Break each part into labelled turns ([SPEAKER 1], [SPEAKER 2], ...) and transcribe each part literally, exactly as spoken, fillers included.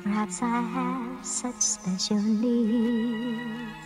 [SPEAKER 1] Perhaps I have such special needs.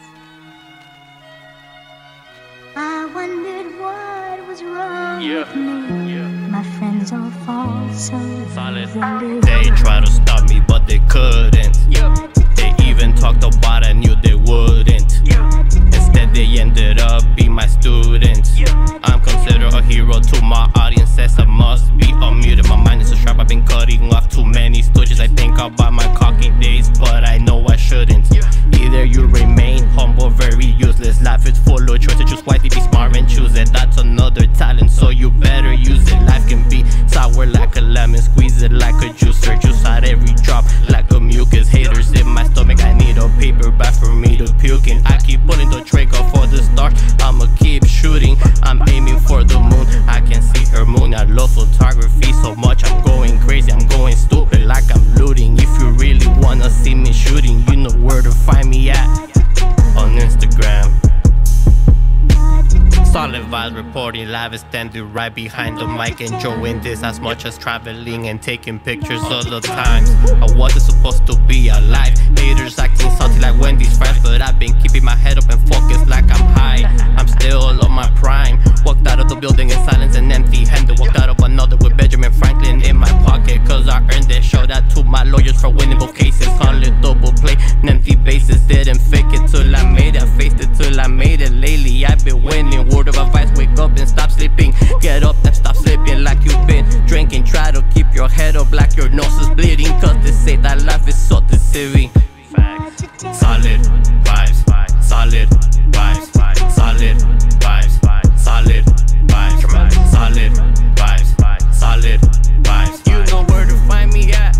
[SPEAKER 1] I wondered what was wrong
[SPEAKER 2] Yeah,
[SPEAKER 1] with me.
[SPEAKER 2] yeah.
[SPEAKER 1] My friends all fall so
[SPEAKER 2] Solid.
[SPEAKER 1] easily.
[SPEAKER 2] They try to stop me, but they couldn't. They even talked about I knew they wouldn't. Instead, they ended up being my students. I'm considered a hero to my audience, as I must be unmuted. My mind is a trap. I've been cutting off too many stooges. I think about my cocky days, but I know I shouldn't. Either you remain humble, very useless. Life is full of choices. Choose wisely, be smart and choose it. That's another talent, so you better use it. Life can be sour like a lemon, squeeze it like a juicer. Juice out every drop like a mucus. Haters in my stomach, I need a paper bag for me to puke in. I keep pulling the trigger for the stars, I'ma keep shooting. I'm aiming for the moon, I can see her moon. I love photography so much, I'm going crazy, I'm going stupid like I'm looting. If you really wanna see me shooting, you know where to find me at, on Instagram. Solid vibes reporting live, standing right behind the mic, enjoying this as much as traveling and taking pictures all the time. I wasn't supposed to be alive. Haters acting salty like Wendy's fries, but I've been keeping my head up and focused like I'm high. I'm still on my prime. Walked out of the building in silence and empty-handed. Walked out of another with Benjamin Franklin in my pocket, cause I earned it. Show that to my lawyers for winning both cases. Call it double play, an empty bases. Didn't fake it till I made it, faced it till I made it. Lately I've been winning. Word of advice, wake up and stop sleeping. Get up and stop slipping like you've been drinking. Try to keep your head up like your nose is bleeding, cause they say that life is so deceiving. Facts. Solid vibes, solid vibes, solid vibes, solid vibes, solid vibes, solid vibes. You know where to find me at.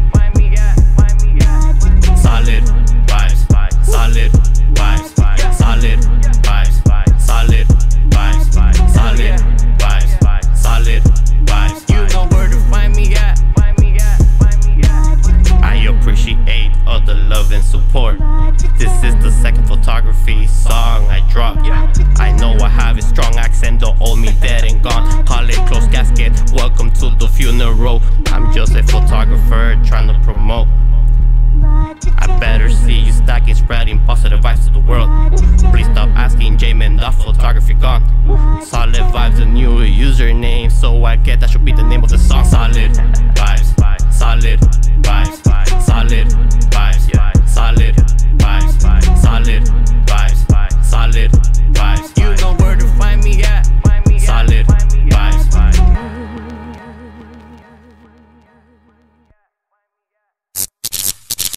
[SPEAKER 2] Solid vibes, solid vibes, solid vibes, solid vibes, solid vibes, solid vibes. You know where to find me at. I appreciate all the love and support. This is the second photography song I dropped. I know I have a strong accent, don't hold me dead and gone. Call it closed casket, welcome to the funeral. I'm just a photographer trying to promote. I better see you stacking, spreading positive vibes to the world. Please stop asking J-Man, that photography gone. Solid vibes, a new username, so I get that should be the name of the song. Solid vibes, solid vibes.